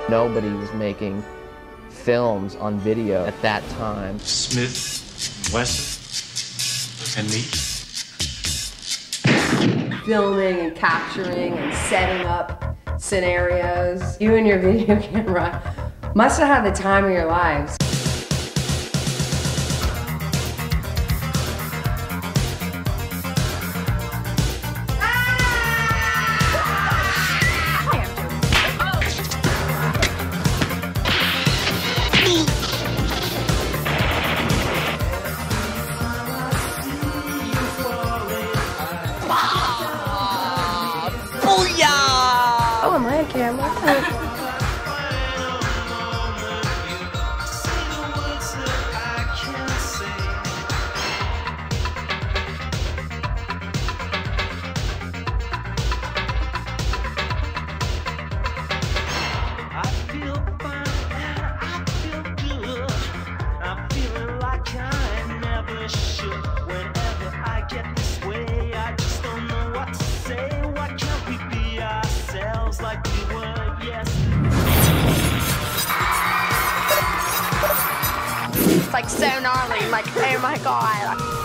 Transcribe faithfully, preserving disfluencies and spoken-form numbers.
Nobody was making films on video at that time. Smith, Wesson, and me. Filming and capturing and setting up scenarios. You and your video camera must have had the time of your lives. Oh, am I a camera? Like so gnarly, like oh my god.